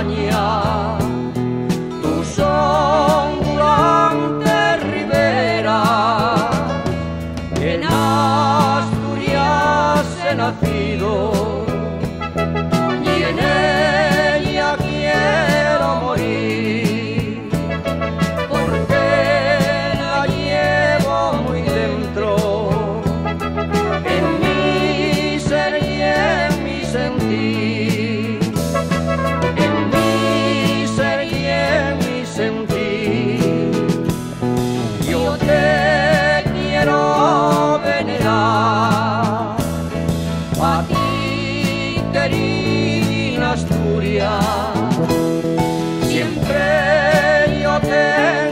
montaña, tus ondulantes riberas, en Asturias he nacido y en ella quiero morir, porque la llevo muy dentro, en mi ser y en mi sentir, en mi ser y en mi sentir. Yo te quiero venerar, a ti querida Asturias, siempre yo te